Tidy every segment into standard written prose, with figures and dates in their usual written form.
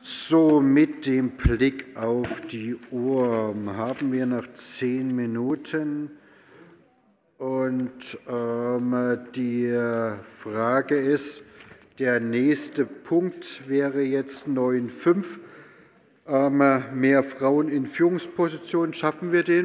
So, mit dem Blick auf die Uhr haben wir noch 10 Minuten und die Frage ist, der nächste Punkt wäre jetzt 9.5, mehr Frauen in Führungspositionen. Schaffen wir den?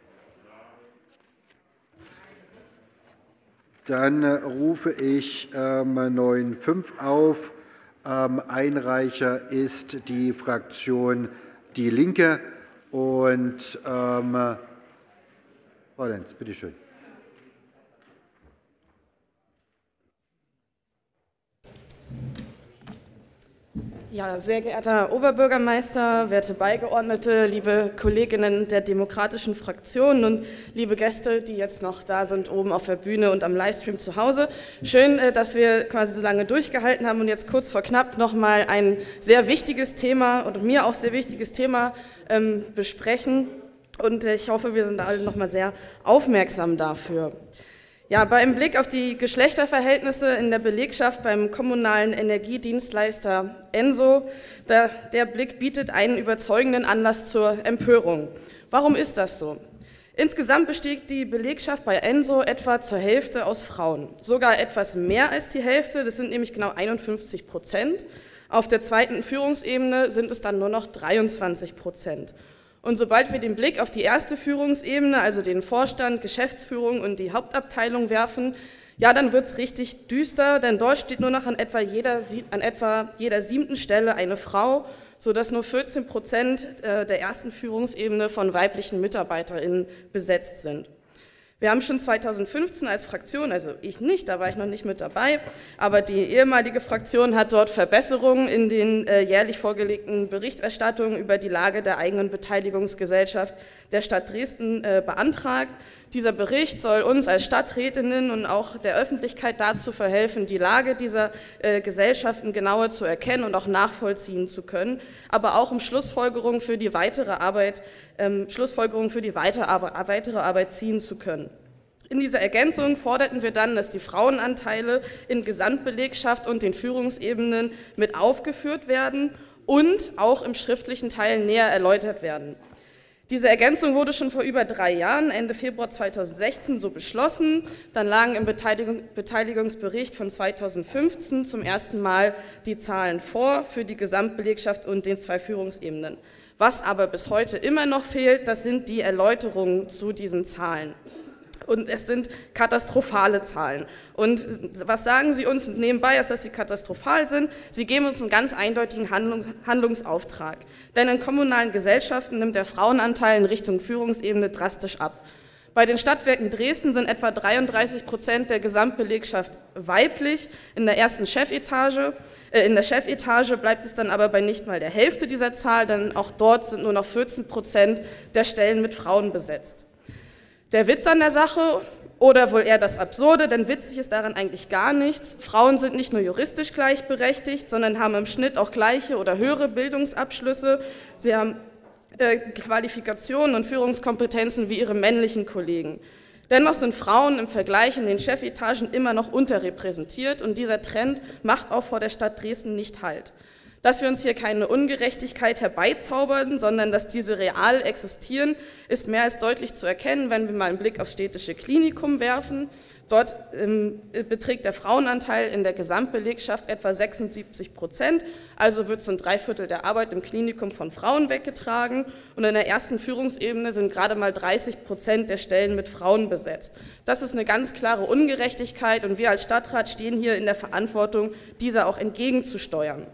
Dann rufe ich 9.5 auf. Einreicher ist die Fraktion Die Linke. Und Frau Lenz, bitte schön. Ja, sehr geehrter Herr Oberbürgermeister, werte Beigeordnete, liebe Kolleginnen der demokratischen Fraktionen und liebe Gäste, die jetzt noch da sind, oben auf der Bühne und am Livestream zu Hause. Schön, dass wir quasi so lange durchgehalten haben und jetzt kurz vor knapp nochmal ein sehr wichtiges Thema und mir auch sehr wichtiges Thema besprechen. Und ich hoffe, wir sind alle nochmal sehr aufmerksam dafür. Ja, beim Blick auf die Geschlechterverhältnisse in der Belegschaft beim kommunalen Energiedienstleister ENSO, der Blick bietet einen überzeugenden Anlass zur Empörung. Warum ist das so? Insgesamt besteht die Belegschaft bei ENSO etwa zur Hälfte aus Frauen, sogar etwas mehr als die Hälfte, das sind nämlich genau 51%. Auf der zweiten Führungsebene sind es dann nur noch 23%. Und sobald wir den Blick auf die erste Führungsebene, also den Vorstand, Geschäftsführung und die Hauptabteilung werfen, ja, dann wird es richtig düster, denn dort steht nur noch an etwa jeder 7. Stelle eine Frau, sodass nur 14% der ersten Führungsebene von weiblichen MitarbeiterInnen besetzt sind. Wir haben schon 2015 als Fraktion, also ich nicht, da war ich noch nicht mit dabei, aber die ehemalige Fraktion hat dort Verbesserungen in den jährlich vorgelegten Berichterstattungen über die Lage der eigenen Beteiligungsgesellschaft der Stadt Dresden beantragt. Dieser Bericht soll uns als Stadträtinnen und auch der Öffentlichkeit dazu verhelfen, die Lage dieser Gesellschaften genauer zu erkennen und auch nachvollziehen zu können, aber auch um Schlussfolgerungen für die weitere Arbeit ziehen zu können. In dieser Ergänzung forderten wir dann, dass die Frauenanteile in Gesamtbelegschaft und den Führungsebenen mit aufgeführt werden und auch im schriftlichen Teil näher erläutert werden. Diese Ergänzung wurde schon vor über 3 Jahren, Ende Februar 2016, so beschlossen. Dann lagen im Beteiligungsbericht von 2015 zum ersten Mal die Zahlen vor für die Gesamtbelegschaft und den 2 Führungsebenen. Was aber bis heute immer noch fehlt, das sind die Erläuterungen zu diesen Zahlen. Und es sind katastrophale Zahlen. Und was sagen Sie uns nebenbei, als dass sie katastrophal sind? Sie geben uns einen ganz eindeutigen Handlungsauftrag. Denn in kommunalen Gesellschaften nimmt der Frauenanteil in Richtung Führungsebene drastisch ab. Bei den Stadtwerken Dresden sind etwa 33% der Gesamtbelegschaft weiblich in der ersten Chefetage. In der Chefetage bleibt es dann aber bei nicht mal der Hälfte dieser Zahl, denn auch dort sind nur noch 14% der Stellen mit Frauen besetzt. Der Witz an der Sache, oder wohl eher das Absurde, denn witzig ist daran eigentlich gar nichts. Frauen sind nicht nur juristisch gleichberechtigt, sondern haben im Schnitt auch gleiche oder höhere Bildungsabschlüsse. Sie haben Qualifikationen und Führungskompetenzen wie ihre männlichen Kollegen. Dennoch sind Frauen im Vergleich in den Chefetagen immer noch unterrepräsentiert und dieser Trend macht auch vor der Stadt Dresden nicht Halt. Dass wir uns hier keine Ungerechtigkeit herbeizaubern, sondern dass diese real existieren, ist mehr als deutlich zu erkennen, wenn wir mal einen Blick aufs städtische Klinikum werfen. Dort beträgt der Frauenanteil in der Gesamtbelegschaft etwa 76%, also wird so ein 3/4 der Arbeit im Klinikum von Frauen weggetragen und in der ersten Führungsebene sind gerade mal 30% der Stellen mit Frauen besetzt. Das ist eine ganz klare Ungerechtigkeit und wir als Stadtrat stehen hier in der Verantwortung, dieser auch entgegenzusteuern.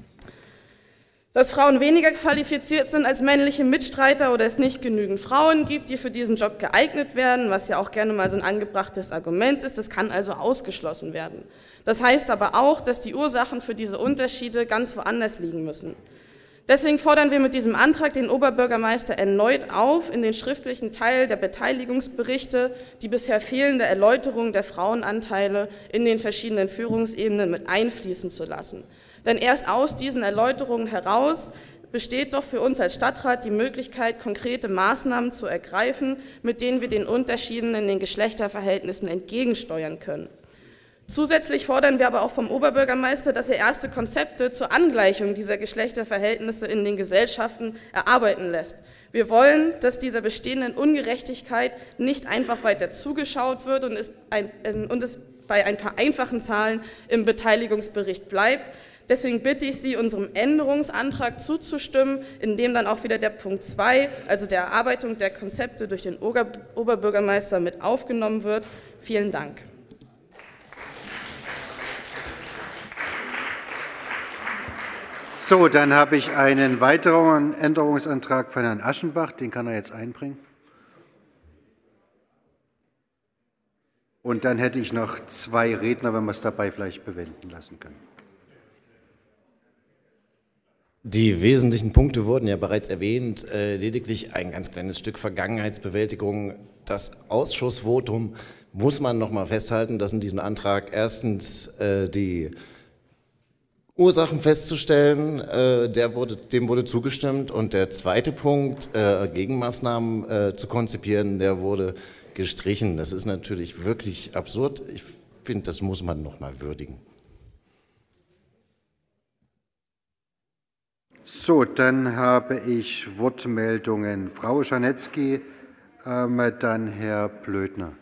Dass Frauen weniger qualifiziert sind als männliche Mitstreiter oder es nicht genügend Frauen gibt, die für diesen Job geeignet werden, was ja auch gerne mal so ein angebrachtes Argument ist, das kann also ausgeschlossen werden. Das heißt aber auch, dass die Ursachen für diese Unterschiede ganz woanders liegen müssen. Deswegen fordern wir mit diesem Antrag den Oberbürgermeister erneut auf, in den schriftlichen Teil der Beteiligungsberichte die bisher fehlende Erläuterung der Frauenanteile in den verschiedenen Führungsebenen mit einfließen zu lassen. Denn erst aus diesen Erläuterungen heraus besteht doch für uns als Stadtrat die Möglichkeit, konkrete Maßnahmen zu ergreifen, mit denen wir den Unterschieden in den Geschlechterverhältnissen entgegensteuern können. Zusätzlich fordern wir aber auch vom Oberbürgermeister, dass er erste Konzepte zur Angleichung dieser Geschlechterverhältnisse in den Gesellschaften erarbeiten lässt. Wir wollen, dass dieser bestehenden Ungerechtigkeit nicht einfach weiter zugeschaut wird und es bei ein paar einfachen Zahlen im Beteiligungsbericht bleibt. Deswegen bitte ich Sie, unserem Änderungsantrag zuzustimmen, in dem dann auch wieder der Punkt 2, also der Erarbeitung der Konzepte durch den Oberbürgermeister mit aufgenommen wird. Vielen Dank. So, dann habe ich einen weiteren Änderungsantrag von Herrn Aschenbach, den kann er jetzt einbringen. Und dann hätte ich noch 2 Redner, wenn wir es dabei vielleicht bewenden lassen können. Die wesentlichen Punkte wurden ja bereits erwähnt, lediglich ein ganz kleines Stück Vergangenheitsbewältigung. Das Ausschussvotum muss man noch mal festhalten, dass in diesem Antrag erstens die Ursachen festzustellen, dem wurde zugestimmt, und der zweite Punkt, Gegenmaßnahmen zu konzipieren, der wurde gestrichen. Das ist natürlich wirklich absurd. Ich finde, das muss man noch mal würdigen. So, dann habe ich Wortmeldungen. Frau Czarnecki, dann Herr Blödner.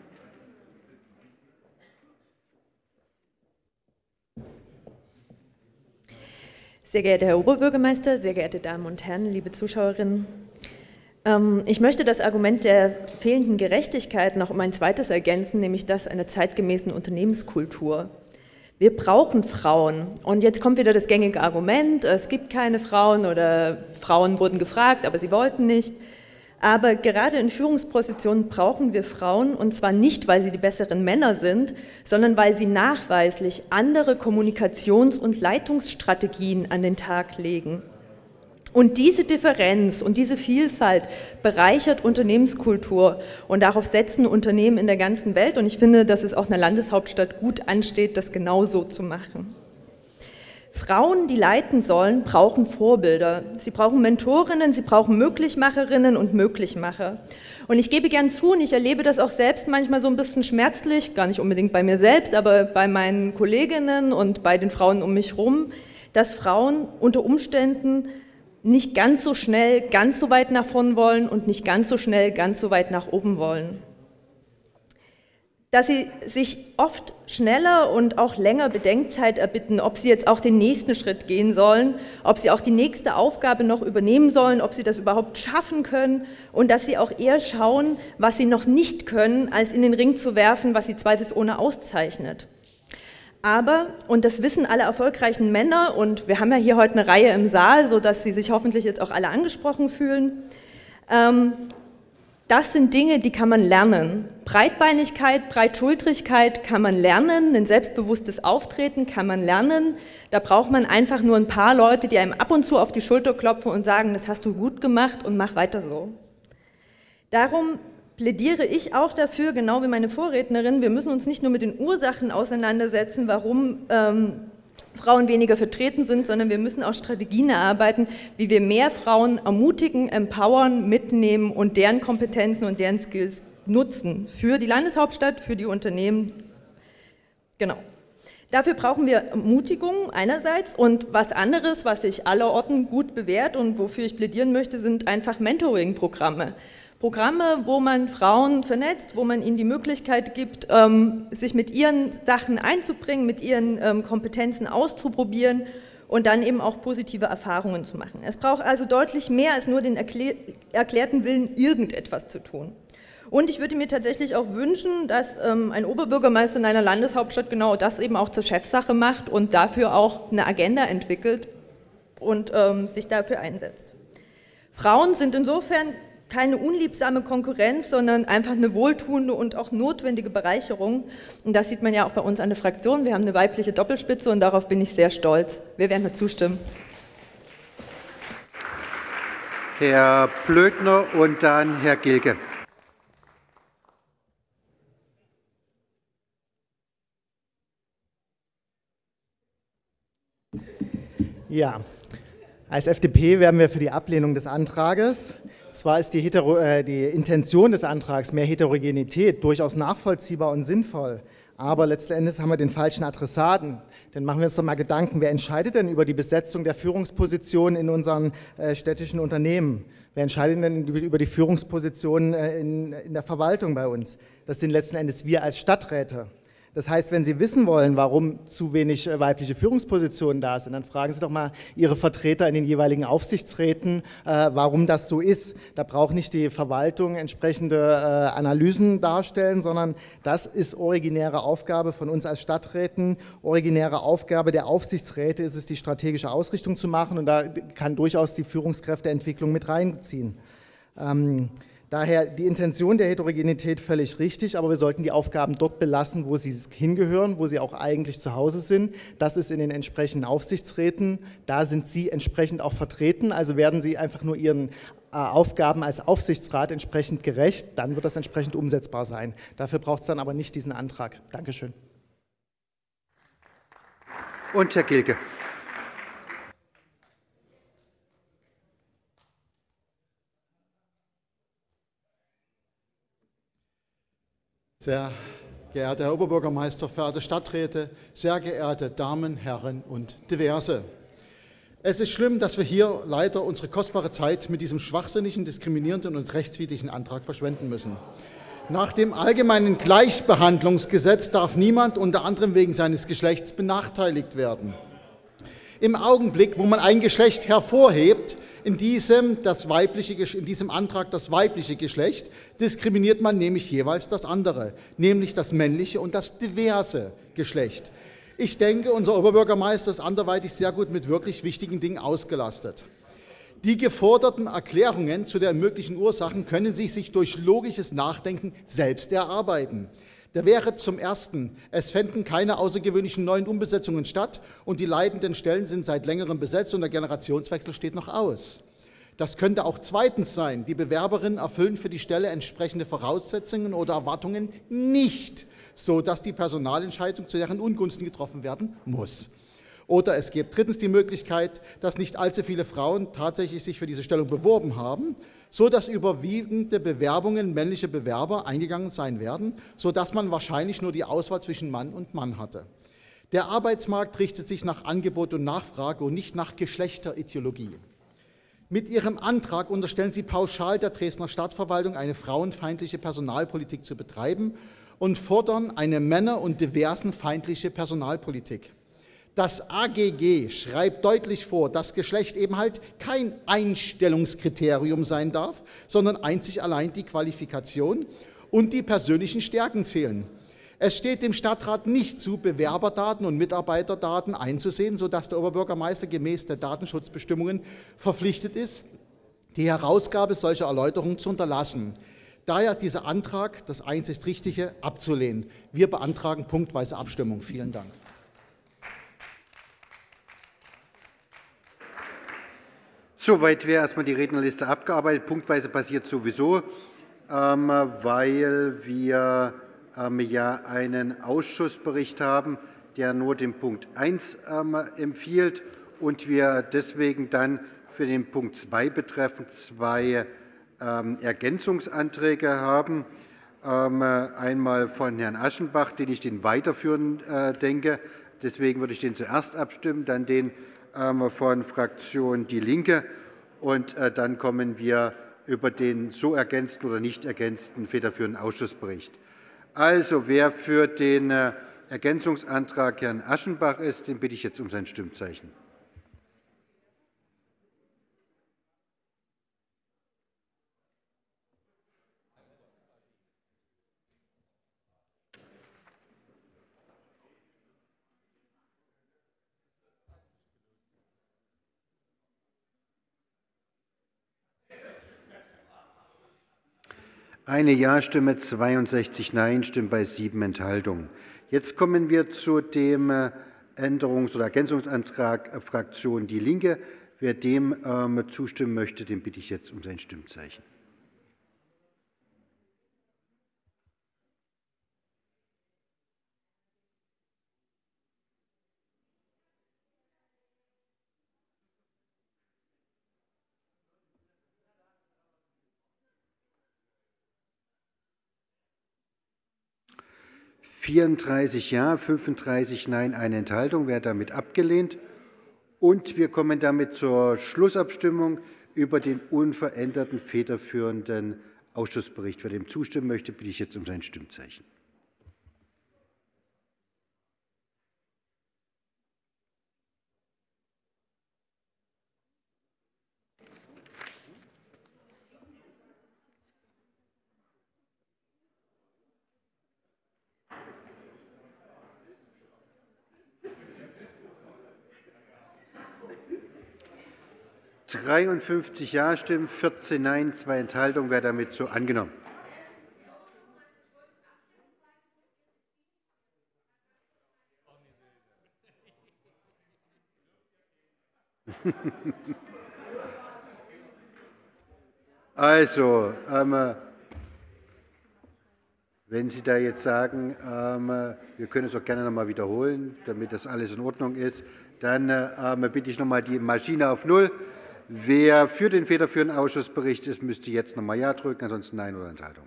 Sehr geehrter Herr Oberbürgermeister, sehr geehrte Damen und Herren, liebe Zuschauerinnen. Ich möchte das Argument der fehlenden Gerechtigkeit noch um ein zweites ergänzen, nämlich das einer zeitgemäßen Unternehmenskultur. Wir brauchen Frauen. Und jetzt kommt wieder das gängige Argument, es gibt keine Frauen oder Frauen wurden gefragt, aber sie wollten nicht. Aber gerade in Führungspositionen brauchen wir Frauen, und zwar nicht, weil sie die besseren Männer sind, sondern weil sie nachweislich andere Kommunikations- und Leitungsstrategien an den Tag legen. Und diese Differenz und diese Vielfalt bereichert Unternehmenskultur, und darauf setzen Unternehmen in der ganzen Welt. Und ich finde, dass es auch einer Landeshauptstadt gut ansteht, das genauso zu machen. Frauen, die leiten sollen, brauchen Vorbilder. Sie brauchen Mentorinnen, sie brauchen Möglichmacherinnen und Möglichmacher. Und ich gebe gern zu, und ich erlebe das auch selbst manchmal so ein bisschen schmerzlich, gar nicht unbedingt bei mir selbst, aber bei meinen Kolleginnen und bei den Frauen um mich herum, dass Frauen unter Umständen nicht ganz so schnell, ganz so weit nach vorn wollen und nicht ganz so schnell, ganz so weit nach oben wollen. Dass sie sich oft schneller und auch länger Bedenkzeit erbitten, ob sie jetzt auch den nächsten Schritt gehen sollen, ob sie auch die nächste Aufgabe noch übernehmen sollen, ob sie das überhaupt schaffen können, und dass sie auch eher schauen, was sie noch nicht können, als in den Ring zu werfen, was sie zweifelsohne auszeichnet. Aber, und das wissen alle erfolgreichen Männer, und wir haben ja hier heute eine Reihe im Saal, sodass sie sich hoffentlich jetzt auch alle angesprochen fühlen, das sind Dinge, die kann man lernen. Breitbeinigkeit, Breitschultrigkeit kann man lernen, ein selbstbewusstes Auftreten kann man lernen. Da braucht man einfach nur ein paar Leute, die einem ab und zu auf die Schulter klopfen und sagen, das hast du gut gemacht und mach weiter so. Darum plädiere ich auch dafür, genau wie meine Vorrednerin, wir müssen uns nicht nur mit den Ursachen auseinandersetzen, warum Frauen weniger vertreten sind, sondern wir müssen auch Strategien erarbeiten, wie wir mehr Frauen ermutigen, empowern, mitnehmen und deren Kompetenzen und deren Skills nutzen für die Landeshauptstadt, für die Unternehmen. Genau. Dafür brauchen wir Ermutigung einerseits, und was anderes, was sich allerorten gut bewährt und wofür ich plädieren möchte, sind einfach Mentoring-Programme. Programme, wo man Frauen vernetzt, wo man ihnen die Möglichkeit gibt, sich mit ihren Sachen einzubringen, mit ihren Kompetenzen auszuprobieren und dann eben auch positive Erfahrungen zu machen. Es braucht also deutlich mehr als nur den erklärten Willen, irgendetwas zu tun. Und ich würde mir tatsächlich auch wünschen, dass ein Oberbürgermeister in einer Landeshauptstadt genau das eben auch zur Chefsache macht und dafür auch eine Agenda entwickelt und sich dafür einsetzt. Frauen sind insofern keine unliebsame Konkurrenz, sondern einfach eine wohltuende und auch notwendige Bereicherung. Und das sieht man ja auch bei uns an der Fraktion. Wir haben eine weibliche Doppelspitze und darauf bin ich sehr stolz. Wir werden dazu stimmen. Herr Blödner und dann Herr Gilge. Ja, als FDP werden wir für die Ablehnung des Antrages. Zwar ist die Intention des Antrags, mehr Heterogenität, durchaus nachvollziehbar und sinnvoll, Aber letzten Endes haben wir den falschen Adressaten. Denn machen wir uns doch mal Gedanken, wer entscheidet denn über die Besetzung der Führungspositionen in unseren städtischen Unternehmen? Wer entscheidet denn über die Führungspositionen in der Verwaltung bei uns? Das sind letzten Endes wir als Stadträte. Das heißt, wenn Sie wissen wollen, warum zu wenig weibliche Führungspositionen da sind, dann fragen Sie doch mal Ihre Vertreter in den jeweiligen Aufsichtsräten, warum das so ist. Da braucht nicht die Verwaltung entsprechende Analysen darstellen, sondern das ist originäre Aufgabe von uns als Stadträten. Originäre Aufgabe der Aufsichtsräte ist es, die strategische Ausrichtung zu machen, und da kann durchaus die Führungskräfteentwicklung mit reinziehen. Daher die Intention der Heterogenität völlig richtig, aber wir sollten die Aufgaben dort belassen, wo sie hingehören, wo sie auch eigentlich zu Hause sind. Das ist in den entsprechenden Aufsichtsräten. Da sind Sie entsprechend auch vertreten, also werden Sie einfach nur Ihren Aufgaben als Aufsichtsrat entsprechend gerecht, dann wird das entsprechend umsetzbar sein. Dafür braucht es dann aber nicht diesen Antrag. Dankeschön. Und Herr Gilge. Sehr geehrter Herr Oberbürgermeister, verehrte Stadträte, sehr geehrte Damen, Herren und Diverse. Es ist schlimm, dass wir hier leider unsere kostbare Zeit mit diesem schwachsinnigen, diskriminierenden und rechtswidrigen Antrag verschwenden müssen. Nach dem Allgemeinen Gleichbehandlungsgesetz darf niemand unter anderem wegen seines Geschlechts benachteiligt werden. Im Augenblick, wo man ein Geschlecht hervorhebt, in diesem Antrag das weibliche Geschlecht, diskriminiert man nämlich jeweils das andere, nämlich das männliche und das diverse Geschlecht. Ich denke, unser Oberbürgermeister ist anderweitig sehr gut mit wirklich wichtigen Dingen ausgelastet. Die geforderten Erklärungen zu den möglichen Ursachen können Sie sich durch logisches Nachdenken selbst erarbeiten. Da wäre zum Ersten, es fänden keine außergewöhnlichen neuen Umbesetzungen statt und die leitenden Stellen sind seit längerem besetzt und der Generationswechsel steht noch aus. Das könnte auch zweitens sein, die Bewerberinnen erfüllen für die Stelle entsprechende Voraussetzungen oder Erwartungen nicht, sodass die Personalentscheidung zu deren Ungunsten getroffen werden muss. Oder es gibt drittens die Möglichkeit, dass nicht allzu viele Frauen tatsächlich sich für diese Stellung beworben haben, sodass überwiegende Bewerbungen männliche Bewerber eingegangen sein werden, sodass man wahrscheinlich nur die Auswahl zwischen Mann und Mann hatte. Der Arbeitsmarkt richtet sich nach Angebot und Nachfrage und nicht nach Geschlechterideologie. Mit Ihrem Antrag unterstellen Sie pauschal der Dresdner Stadtverwaltung, eine frauenfeindliche Personalpolitik zu betreiben und fordern eine männer- und diversenfeindliche Personalpolitik. Das AGG schreibt deutlich vor, dass Geschlecht eben halt kein Einstellungskriterium sein darf, sondern einzig allein die Qualifikation und die persönlichen Stärken zählen. Es steht dem Stadtrat nicht zu, Bewerberdaten und Mitarbeiterdaten einzusehen, sodass der Oberbürgermeister gemäß der Datenschutzbestimmungen verpflichtet ist, die Herausgabe solcher Erläuterungen zu unterlassen. Daher dieser Antrag, das einzig Richtige, abzulehnen. Wir beantragen punktweise Abstimmung. Vielen Dank. Soweit wäre erstmal die Rednerliste abgearbeitet. Punktweise passiert sowieso, weil wir ja einen Ausschussbericht haben, der nur den Punkt 1 empfiehlt und wir deswegen dann für den Punkt 2 betreffend 2 Ergänzungsanträge haben. Einmal von Herrn Aschenbach, den ich den weiterführen denke. Deswegen würde ich den zuerst abstimmen, dann den von Fraktion Die Linke und dann kommen wir über den so ergänzten oder nicht ergänzten federführenden Ausschussbericht. Also, wer für den Ergänzungsantrag Herrn Aschenbach ist, den bitte ich jetzt um sein Stimmzeichen. Eine Ja-Stimme, 62 Nein-Stimmen bei 7 Enthaltungen. Jetzt kommen wir zu dem Änderungs- oder Ergänzungsantrag Fraktion Die Linke. Wer dem zustimmen möchte, den bitte ich jetzt um sein Stimmzeichen. 34 Ja, 35 Nein, eine Enthaltung wäre damit abgelehnt. Und wir kommen damit zur Schlussabstimmung über den unveränderten federführenden Ausschussbericht. Wer dem zustimmen möchte, bitte ich jetzt um sein Stimmzeichen. – 53 Ja-Stimmen, 14 Nein, 2 Enthaltungen. Wäre damit so angenommen. Also, wenn Sie da jetzt sagen, wir können es auch gerne noch mal wiederholen, damit das alles in Ordnung ist, dann bitte ich noch mal die Maschine auf Null. Wer für den federführenden Ausschussbericht ist, müsste jetzt noch mal Ja drücken, ansonsten Nein oder Enthaltung.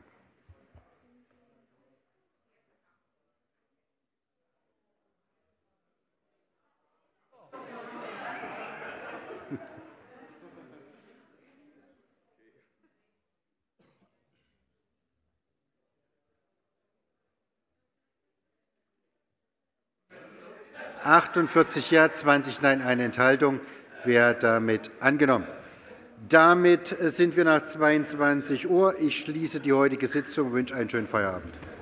(48 Ja, 20 Nein, eine Enthaltung) wäre damit angenommen. Damit sind wir nach 22 Uhr. Ich schließe die heutige Sitzung und wünsche einen schönen Feierabend.